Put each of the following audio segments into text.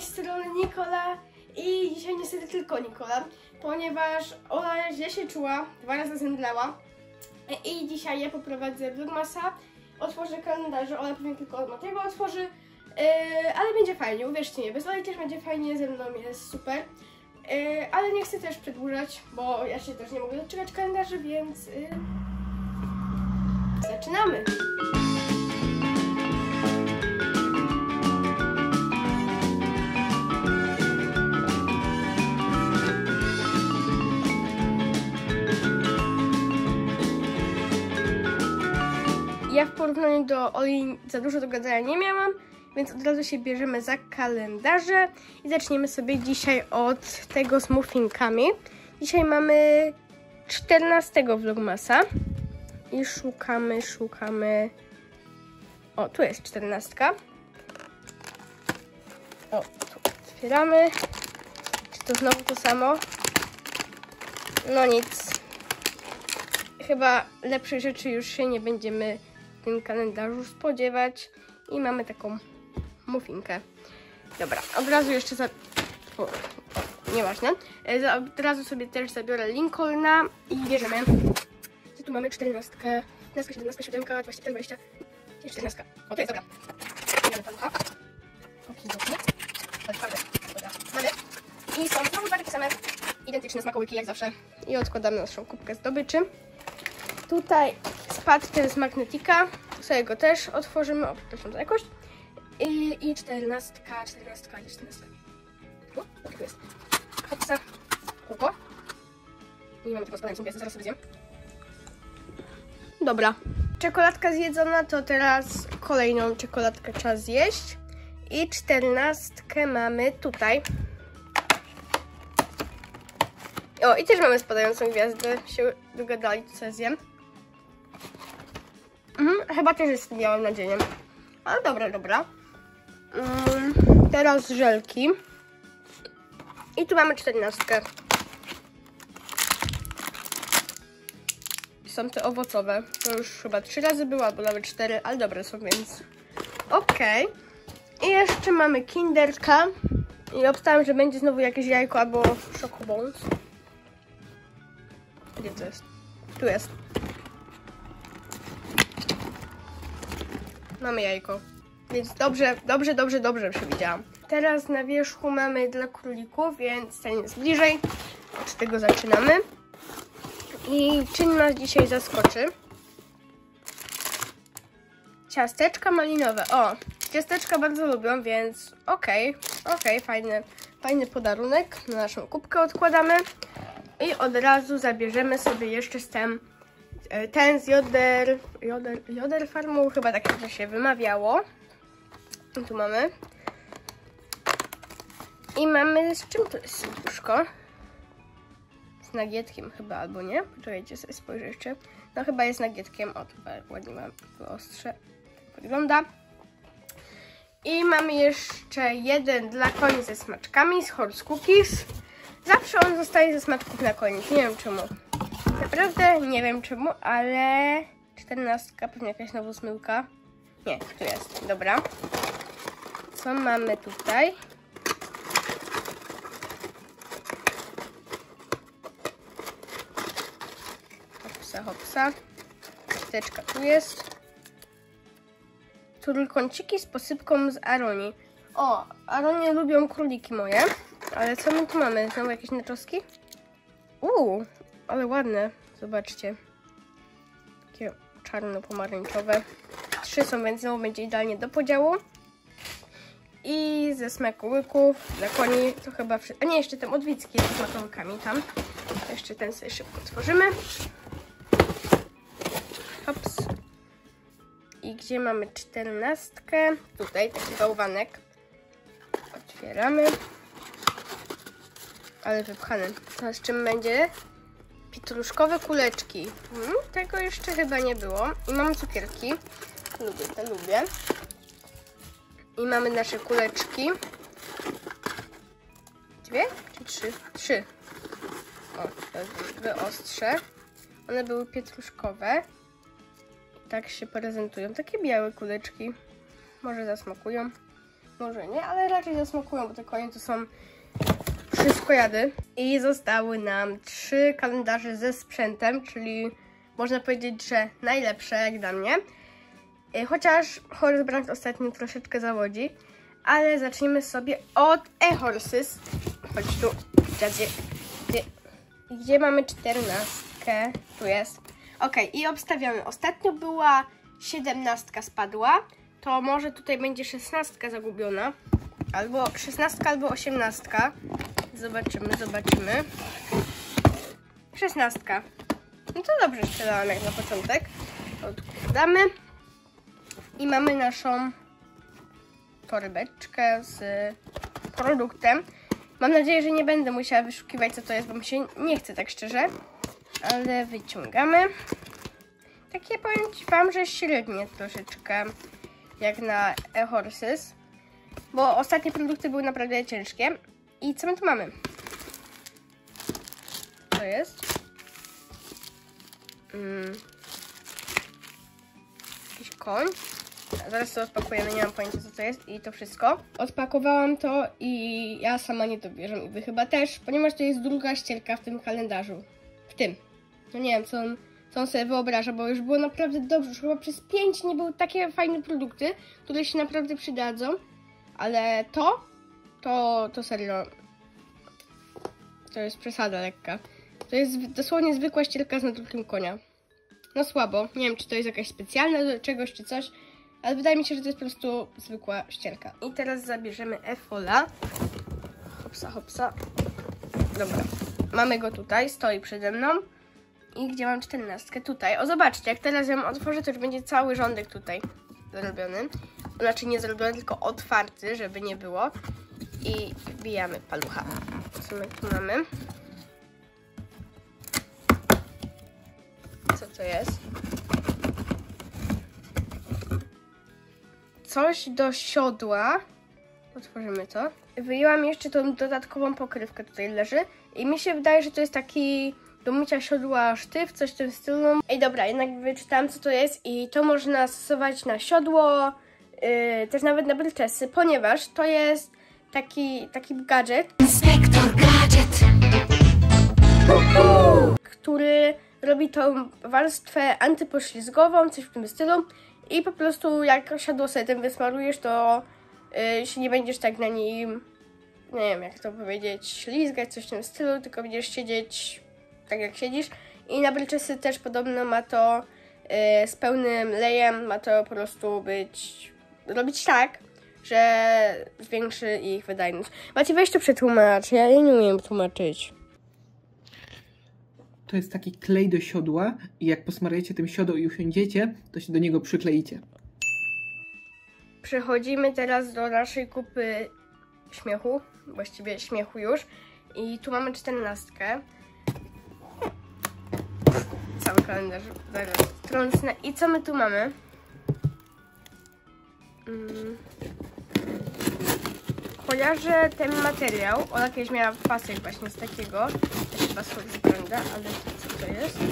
tej strony Nikola i dzisiaj niestety tylko Nikola, ponieważ Ola źle się czuła, 2 razy zemdlała i dzisiaj ja poprowadzę vlogmasa, otworzę kalendarze, Ola pewnie tylko od Matego otworzy, ale będzie fajnie, uwierzcie mi, bez Oli też będzie fajnie, ze mną jest super, ale nie chcę też przedłużać, bo ja się też nie mogę doczekać kalendarzy, więc zaczynamy! Ja w porównaniu do Oli za dużo do gadania nie miałam, więc od razu się bierzemy za kalendarze i zaczniemy sobie dzisiaj od tego z muffinkami. Dzisiaj mamy 14 vlogmasa i szukamy. O, tu jest 14. O, tu otwieramy. Czy to znowu to samo? No nic. Chyba lepszych rzeczy już się nie będziemy w tym kalendarzu spodziewać. I mamy taką muffinkę. Dobra, od razu jeszcze nieważne. Od razu sobie też zabiorę Lincolna i bierzemy. Co tu mamy? 14, 15, 17, 7, 21, 20, 14. O, to jest, dobra. Bierzemy palucha. Okidoki. Mamy. I są znowu 2 takie same, identyczne smakołyki jak zawsze. I odkładamy naszą kubkę zdobyczy. Tutaj spadł ten z Magnetika. Sobie go też otworzymy. O, przepraszam za jakość. I 14. O, tu jest. Hopsa. Kółko. Nie mamy tego spadającą gwiazdę, zaraz sobie zjem. Dobra. Czekoladka zjedzona, to teraz kolejną czekoladkę trzeba zjeść. I 14 mamy tutaj. O, i też mamy spadającą gwiazdę. Się dogadali, co zjem. Chyba też jest z tym białym nadzieniem. Ale dobra. Teraz żelki. I tu mamy 14. Są te owocowe. To już chyba 3 razy było, albo nawet 4, ale dobre są, więc okej. I jeszcze mamy Kinderka. I obstałem, że będzie znowu jakieś jajko albo Chocobons. Gdzie to jest? Tu jest. Mamy jajko. Więc dobrze przewidziałam. Teraz na wierzchu mamy dla królików, więc ten jest bliżej. Od tego zaczynamy. I czym nas dzisiaj zaskoczy? Ciasteczka malinowe. O, ciasteczka bardzo lubią, więc okej, fajny podarunek. Na naszą kubkę odkładamy. I od razu zabierzemy sobie jeszcze ten z Joder Farmu, chyba tak to się wymawiało. I tu mamy. I mamy, z czym to jest serduszko? Z nagietkiem chyba, albo nie? Poczekajcie, sobie spojrzę jeszcze. No chyba jest nagietkiem. O, to ładnie mam ostrze. Tak wygląda. I mamy jeszcze jeden dla koni ze smaczkami, z Horse Cookies. Zawsze on zostaje ze smaczków na koniec, nie wiem czemu. Naprawdę nie wiem czemu, ale 14, pewnie jakaś nowa zmyłka. Nie, tu jest, dobra. Co mamy tutaj? Hopsa. Ciasteczka tu jest. Trójkąciki z posypką z Aroni. O, Aronie lubią króliki moje. Ale co my tu mamy? Znowu jakieś nachosski? Ale ładne. Zobaczcie. Takie czarno-pomarańczowe. 3 są, więc znowu będzie idealnie do podziału. I ze smakołyków dla koni to chyba wszystko. A nie, jeszcze ten odwicki jest z smakołykami tam. Jeszcze ten sobie szybko otworzymy. Hops. I gdzie mamy 14? Tutaj taki bałwanek. Otwieramy. Ale wypchany. To z czym będzie? Pietruszkowe kuleczki. Tego jeszcze chyba nie było. I mamy cukierki. Lubię. I mamy nasze kuleczki. 2 czy 3? 3. O, to były ostrze. One były pietruszkowe. I tak się prezentują. Takie białe kuleczki. Może zasmakują. Może nie, ale raczej zasmakują, bo te konie to są wszystkojady. I zostały nam 3 kalendarze ze sprzętem, czyli można powiedzieć, że najlepsze jak dla mnie. Chociaż Horse Brand ostatnio troszeczkę zawodzi, ale zacznijmy sobie od eHorses. Chodź tu, dziadzie. Gdzie mamy 14? Tu jest. Ok, i obstawiamy. Ostatnio była 17 spadła, to może tutaj będzie 16 zagubiona. Albo 16, albo 18. Zobaczymy. 16. No to dobrze strzelałam jak na początek. Odkładamy. I mamy naszą torebeczkę z produktem. Mam nadzieję, że nie będę musiała wyszukiwać, co to jest, bo mi się nie chce tak szczerze. Ale wyciągamy. Takie powiem wam, że średnie troszeczkę jak na eHorses. Bo ostatnie produkty były naprawdę ciężkie. I co my tu mamy? Co jest? Jakiś koń. Zaraz to odpakujemy, nie mam pojęcia co to jest i to wszystko. Odpakowałam to i ja sama nie to bierzę i wy chyba też, ponieważ to jest druga ścierka w tym kalendarzu. No nie wiem, co on sobie wyobraża, bo już było naprawdę dobrze. Już chyba przez 5 nie były takie fajne produkty, które się naprawdę przydadzą. Ale to serio, to jest przesada lekka. To jest dosłownie zwykła ścierka z nadrukiem konia. No słabo, nie wiem czy to jest jakaś specjalna do czegoś czy coś, ale wydaje mi się, że to jest po prostu zwykła ścierka. I teraz zabierzemy eFola. Hopsa. Dobra, mamy go tutaj, stoi przede mną. I gdzie mam 14? Tutaj. O, zobaczcie, jak teraz ją otworzę, to już będzie cały rządek tutaj zrobiony. Znaczy nie zrobiony, tylko otwarty, żeby nie było. I wbijamy palucha. Co my tu mamy? Co to jest? Coś do siodła. Otworzymy to. Wyjęłam jeszcze tą dodatkową pokrywkę, tutaj leży. I mi się wydaje, że to jest taki do mycia siodła sztyw, coś w tym stylu. Ej, dobra, jednak wyczytałam co to jest i to można stosować na siodło, też nawet na bryczesy, ponieważ to jest taki gadżet. Inspektor Gadżet! Który robi tą warstwę antypoślizgową, coś w tym stylu. I po prostu jak siodło sobie tym wysmarujesz, to się nie będziesz tak na nim, nie wiem jak to powiedzieć, ślizgać, coś w tym stylu, tylko będziesz siedzieć tak jak siedzisz. I na bryczesy też podobno ma to z pełnym lejem, ma to po prostu robić tak, że zwiększy ich wydajność. Macie, weź to przetłumacz, ja nie umiem tłumaczyć. To jest taki klej do siodła i jak posmarujecie tym siodło i usiądziecie, to się do niego przykleicie. Przechodzimy teraz do naszej kupy śmiechu, właściwie śmiechu już. I tu mamy 14. Cały kalendarz zaraz trącnę. I co my tu mamy? Kojarzę ten materiał. Ola kiedyś miała pasek właśnie z takiego. To chyba schodzi wygląda, ale co to jest?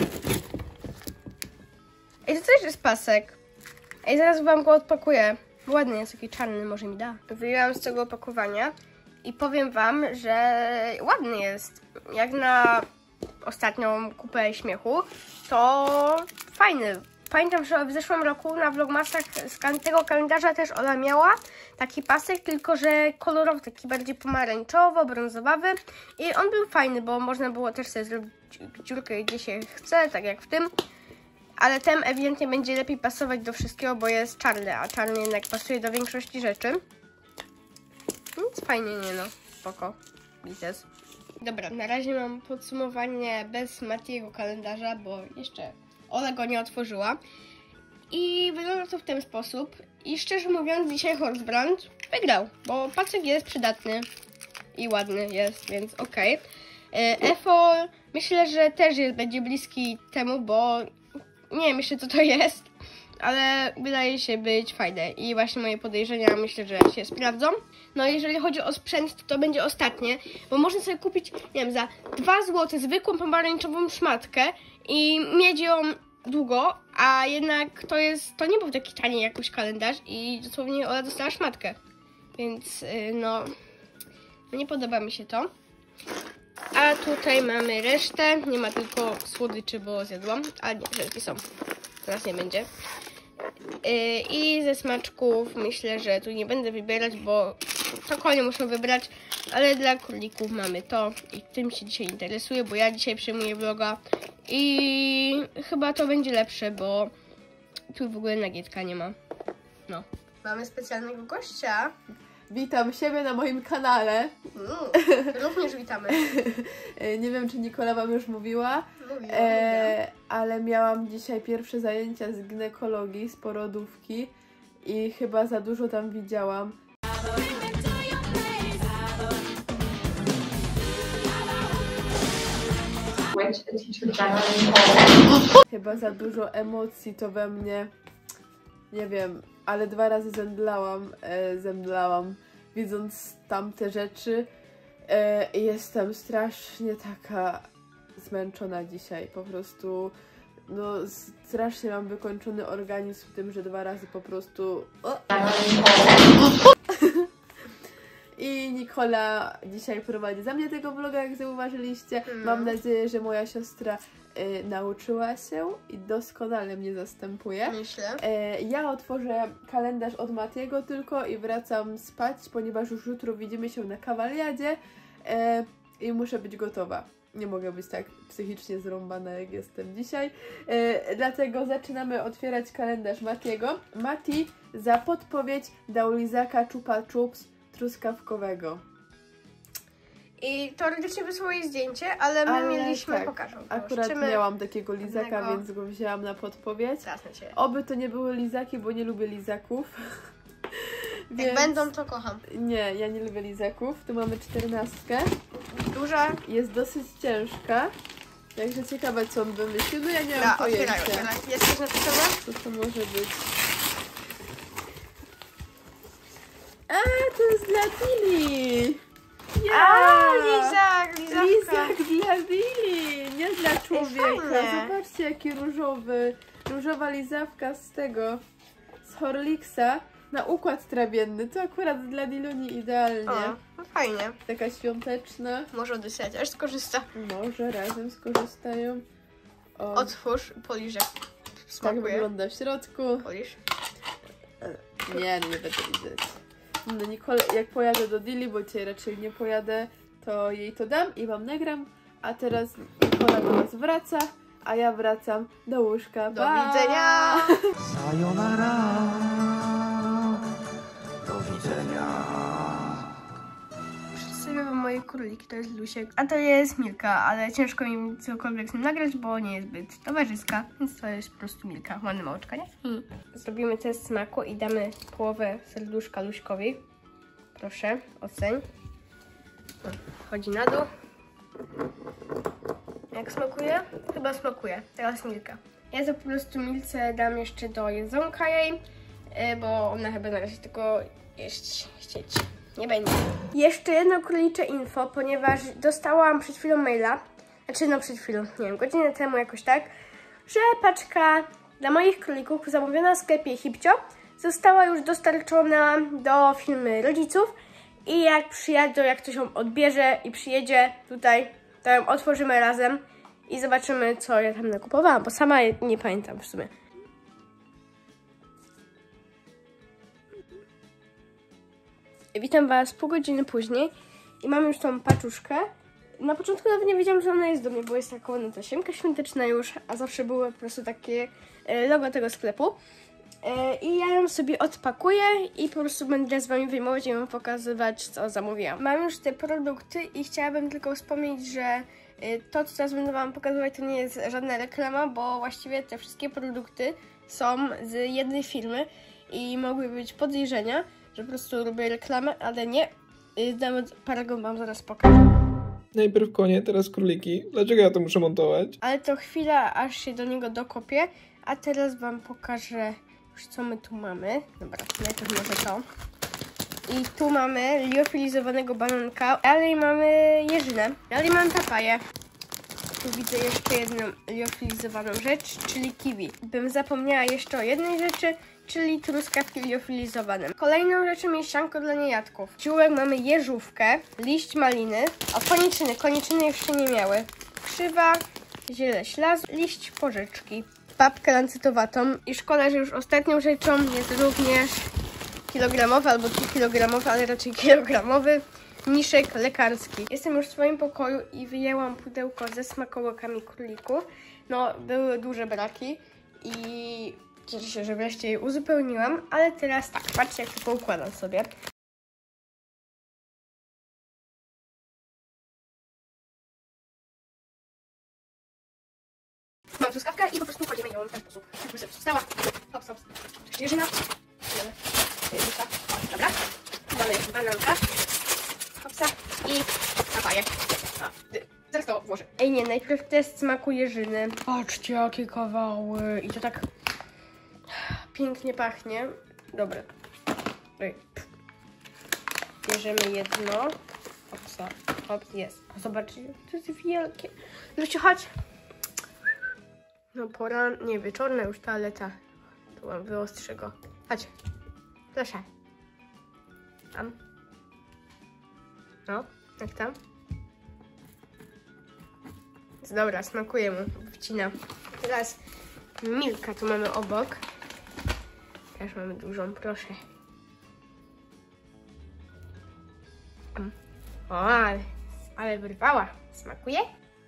Ej, to też jest pasek. Ej, zaraz wam go odpakuję. Ładny jest, taki czarny, może mi da. Wyjęłam z tego opakowania i powiem wam, że ładny jest. Jak na ostatnią kupę śmiechu, to fajny. Pamiętam, że w zeszłym roku na vlogmasach z tego kalendarza też Ola miała taki pasek, tylko że kolorowy, taki bardziej pomarańczowo-brązowawy i on był fajny, bo można było też sobie zrobić dziurkę gdzie się chce, tak jak w tym. Ale ten ewidentnie będzie lepiej pasować do wszystkiego, bo jest czarny, a czarny jednak pasuje do większości rzeczy. Nic fajnie, nie no, spoko, biznes. Dobra, na razie mam podsumowanie bez Matiego kalendarza, bo jeszcze Ola go nie otworzyła. I wygląda to w ten sposób. I szczerze mówiąc, dzisiaj Horse Brand wygrał, bo pasek jest przydatny i ładny jest, więc okej. eFol myślę, że też będzie bliski temu, bo nie wiem jeszcze co to jest, ale wydaje się być fajne i właśnie moje podejrzenia myślę, że się sprawdzą. No jeżeli chodzi o sprzęt, to będzie ostatnie, bo można sobie kupić, nie wiem, za 2 zł zwykłą pomarańczową szmatkę i mieć ją długo, a jednak to nie był taki tani jakoś kalendarz i dosłownie Ola dostała szmatkę. Więc no nie podoba mi się to. A tutaj mamy resztę. Nie ma tylko słodyczy, bo zjadłam. A nie, żelki są. Teraz nie będzie. I ze smaczków myślę, że tu nie będę wybierać, bo to konie muszą wybrać. Ale dla królików mamy to. I tym się dzisiaj interesuję, bo ja dzisiaj przejmuję vloga. I chyba to będzie lepsze, bo tu w ogóle nagietka nie ma. No. Mamy specjalnego gościa. Witam siebie na moim kanale. Również witamy. Nie wiem, czy Nikola wam już mówiła, Mówiłam. ale miałam dzisiaj pierwsze zajęcia z ginekologii, z porodówki i chyba za dużo tam widziałam. Chyba za dużo emocji to we mnie, nie wiem, ale 2 razy zemdlałam, widząc tamte rzeczy. Jestem strasznie taka zmęczona dzisiaj, po prostu no strasznie mam wykończony organizm tym, że 2 razy po prostu i Nikola dzisiaj prowadzi za mnie tego vloga, jak zauważyliście. Mam nadzieję, że moja siostra nauczyła się i doskonale mnie zastępuje. Myślę. Ja otworzę kalendarz od Matiego tylko i wracam spać, ponieważ już jutro widzimy się na kawaliadzie i muszę być gotowa. Nie mogę być tak psychicznie zrąbana, jak jestem dzisiaj. Dlatego zaczynamy otwierać kalendarz Matiego. Mati za podpowiedź dał lizaka Chupa Chups truskawkowego. I teoretycznie wysłało jej zdjęcie, ale my mieliśmy, tak, pokażę. Akurat miałam takiego lizaka, więc go wzięłam na podpowiedź. Oby to nie były lizaki, bo nie lubię lizaków. Więc... Jak będą, to kocham. Nie, ja nie lubię lizaków. Tu mamy 14. Duża. Jest dosyć ciężka. Także ciekawe, co on wymyślił. No ja nie mam pojęcia. Otwieraj. Jest coś napisane? Co to może być? A, to jest dla Tilly! Lizak! Lizak dla Billy, nie dla człowieka. Zobaczcie, jaki różowa lizawka z tego, z Horlicksa na układ trawienny. To akurat dla Diluni idealnie. O, no fajnie. Taka świąteczna. Może odysać, aż skorzysta. Może razem skorzystają. O. Otwórz, poliż jak smakuje. Tak wygląda w środku. Poliż. Nie będę widzieć. No Nicole, jak pojadę do Dilly, bo dzisiaj raczej nie pojadę, to jej to dam i wam nagram. A teraz Nikola do nas wraca, a ja wracam do łóżka. Do widzenia! Sayonara. Do widzenia. Przedstawiam wam moje króliki, to jest Lusiek, a to jest Milka, ale ciężko mi cokolwiek z nim nagrać, bo nie jest zbyt towarzyska, więc to jest po prostu Milka. Ładne małeczka, nie? Zrobimy test smaku i damy połowę serduszka Luśkowi. Proszę, oceń. Chodzi na dół. Jak smakuje? Chyba smakuje. Teraz Milka. Ja za po prostu Milce dam jeszcze do jedzonka jej, bo ona chyba na razie tylko chcieć nie będzie. Jeszcze jedno królicze info, ponieważ dostałam przed chwilą maila, przed chwilą, nie wiem, godzinę temu jakoś tak, że paczka dla moich królików zamówiona w sklepie Hipcio została już dostarczona do firmy rodziców i jak przyjadą, jak ktoś ją odbierze i przyjedzie tutaj, to ją otworzymy razem i zobaczymy, co ja tam nakupowałam, bo sama nie pamiętam w sumie. Witam Was pół godziny później i mam już tą paczuszkę. Na początku nawet nie wiedziałam, że ona jest do mnie, bo jest taka ładna tasiemka świąteczna już, a zawsze były po prostu takie logo tego sklepu. I ja ją sobie odpakuję i po prostu będę z Wami wyjmować i Wam pokazywać, co zamówiłam. Mam już te produkty i chciałabym tylko wspomnieć, że to, co teraz będę Wam pokazywać, to nie jest żadna reklama, bo właściwie te wszystkie produkty są z jednej firmy i mogły być podejrzenia, że po prostu robię reklamę, ale nie. Nawet paragon Wam zaraz pokażę. Najpierw konie, teraz króliki. Dlaczego ja to muszę montować? Ale to chwila, aż się do niego dokopię, a teraz Wam pokażę już, co my tu mamy. Dobra, najpierw może to. I tu mamy liofilizowanego bananka, dalej mamy jeżynę, dalej mamy papaję. Tu widzę jeszcze jedną liofilizowaną rzecz, czyli kiwi. Bym zapomniała jeszcze o jednej rzeczy, czyli truskawki liofilizowane. Kolejną rzeczą jest sianko dla niejadków. Ziółek mamy jeżówkę, liść maliny, a koniczyny jeszcze nie miały. Krzywa, ziele ślazu, liść porzeczki, papkę lancytowatą i szkoda, że już ostatnią rzeczą jest również kilogramowy albo 2-kilogramowy, ale raczej kilogramowy mniszek lekarski. Jestem już w swoim pokoju i wyjęłam pudełko ze smakołykami królików. No, były duże braki i cieszę się, że wreszcie je uzupełniłam, ale teraz tak, patrzcie jak to poukładam sobie. Mam truskawkę i po prostu kładziemy ją w ten sposób. Tak by sobie została. Hops, hops. Jeżyna. Dobra. Mamy bananka. Hopsa. I papaję. Zaraz to włożę. Ej nie, najpierw test smaku jeżyny. Patrzcie jakie kawały. I to tak pięknie pachnie. Dobre. Bierzemy jedno. Hopsa. Hops, jest. Zobaczcie, to jest wielkie. Lucie, chodź. No pora, nie, wieczorna już toaleta. Tu mam, wyostrzę go. Chodź. Proszę. Tam. No, jak tam? Jest dobra, smakuje mu. Wcina. Teraz Milka tu mamy obok. Też mamy dużą, proszę. O, ale wyrwała. Smakuje?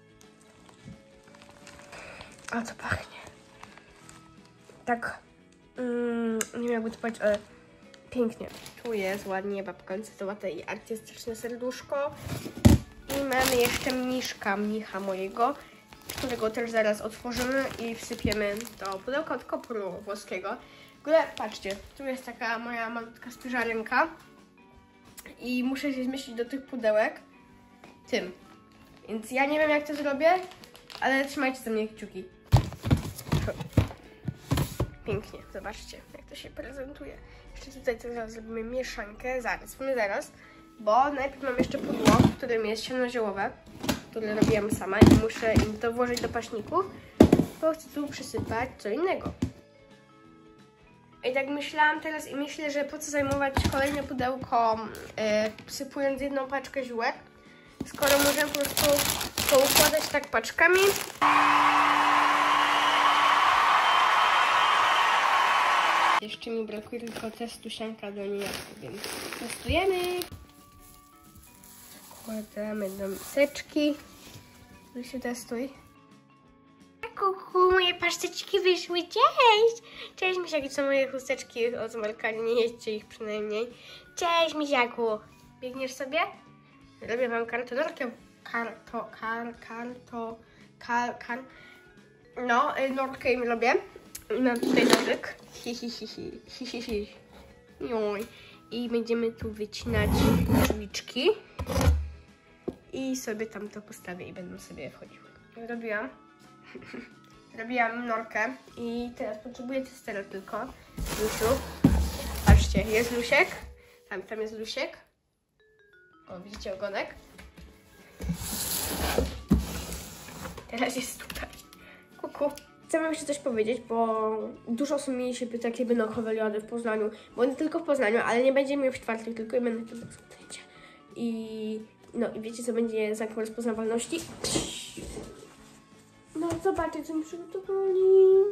A co pachnie? Tak, nie wiem jakby to powiedzieć, ale pięknie. Tu jest ładnie babka lancytowata i artystyczne serduszko. I mamy jeszcze mnicha mojego, którego też zaraz otworzymy i wsypiemy do pudełka od kopru włoskiego. W ogóle patrzcie, tu jest taka moja malutka spiżarenka i muszę się zmieścić do tych pudełek tym. Więc ja nie wiem jak to zrobię, ale trzymajcie za mnie kciuki. Pięknie, zobaczcie jak to się prezentuje. Jeszcze tutaj teraz zrobimy mieszankę, zaraz, bo najpierw mam jeszcze pudło, w którym jest siano ziołowe, które robiłam sama i muszę im to włożyć do paśników, bo chcę tu przysypać co innego. I tak myślałam teraz i myślę, że po co zajmować kolejne pudełko, wsypując jedną paczkę ziółek, skoro możemy po prostu poukładać tak paczkami. Jeszcze mi brakuje tylko testu sianka do niejadków, więc testujemy. Wkładamy do miseczki. Tu się testuj. Kuku, moje paszteczki wyszły, cześć! Cześć misiaki, co moje chusteczki od Marka, nie jedźcie ich przynajmniej. Cześć misiaku! Biegniesz sobie? Robię wam kartonorkę. No, norkę im robię. I mam tutaj nożyk. I będziemy tu wycinać drzwiczki. I sobie tam to postawię i będą sobie wchodziły. Robiłam norkę i teraz potrzebuję testera tylko. Lusiu. Patrzcie, jest Lusiek. Tam jest Lusiek. O, widzicie ogonek? Teraz jest tutaj. Kuku. Chcę wam jeszcze coś powiedzieć, bo dużo osób mi się pyta, kiedy będą Howeliady w Poznaniu. Bo nie tylko w Poznaniu, ale nie będzie mnie w czwartek, tylko i będę tylko w zdjęcie. I wiecie, co będzie znakiem rozpoznawalności? No, zobaczcie, co mi przygotowali.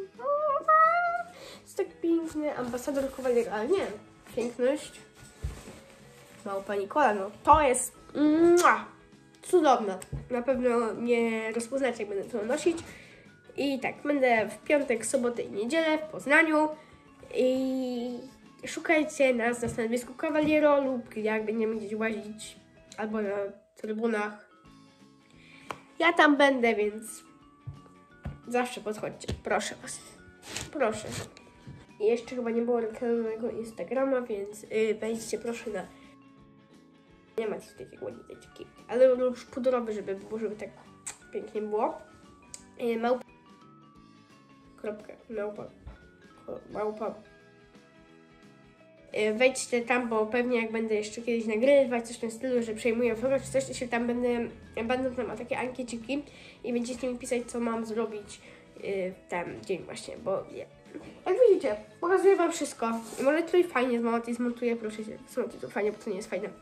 Jest tak piękny ambasador Howeliego, ale nie, piękność. Małpa Nikola, no to jest cudowne. Na pewno nie rozpoznacie, jak będę to nosić. I tak, będę w piątek, sobotę i niedzielę w Poznaniu. I szukajcie nas na stanowisku Cavaliero lub jak będziemy gdzieś łazić albo na trybunach. Ja tam będę, więc zawsze podchodźcie. Proszę was. Proszę. I jeszcze chyba nie było reklamy mojego Instagrama, więc wejdźcie proszę na... Nie ma takiej ładnej taki, ale już pudrowy, żeby tak pięknie było. wejdźcie tam, bo pewnie jak będę jeszcze kiedyś nagrywać coś w tym stylu, że przejmuję vloga czy coś, to się tam będą tam takie ankieciki i będziecie mi pisać, co mam zrobić w ten dzień właśnie, bo jak widzicie, pokazuję wam wszystko i może tutaj fajnie zmontuję, proszę się, zmontuję to fajnie, bo to nie jest fajne.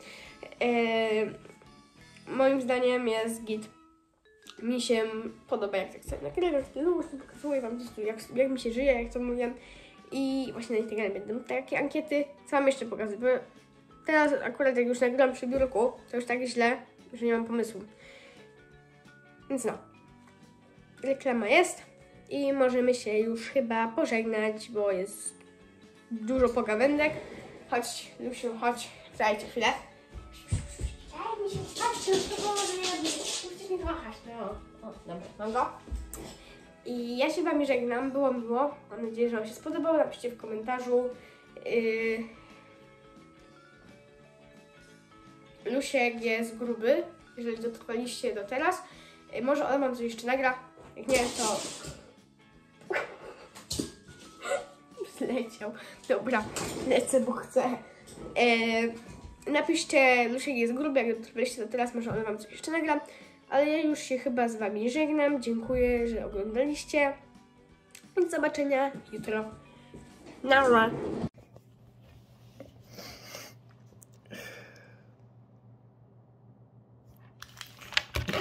Moim zdaniem jest git. Mi się podoba, jak tak sobie nagrywać, pokazuję wam jak mi się żyje, jak to mówię. I właśnie na Instagramie będą takie ankiety. Co mam jeszcze pokazać? Bo teraz akurat jak już nagrywam przy biurku, to już tak źle, że nie mam pomysłu. Więc no. Reklama jest. I możemy się już chyba pożegnać, bo jest dużo pogawędek. Chodź, Lusiu, chodź. Dajcie chwilę. Daj mi się patrzcie, już to chcesz mi kochać. No, o, dobra, mam go. I ja się wam żegnam, było miło. Mam nadzieję, że wam się spodobało. Napiszcie w komentarzu. Lusiek jest gruby, jeżeli dotrwaliście do teraz. Może on wam coś jeszcze nagra. Jak nie, to... Zleciał. Dobra, lecę, bo chcę. Napiszcie, Lusiek jest gruby, jak dotrwaliście do teraz, może on wam coś jeszcze nagra. Ale ja już się chyba z wami żegnam. Dziękuję, że oglądaliście. Do zobaczenia jutro. Nara.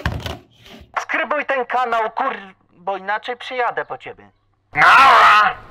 Subskrybuj ten kanał, bo inaczej przyjadę po ciebie. Nara!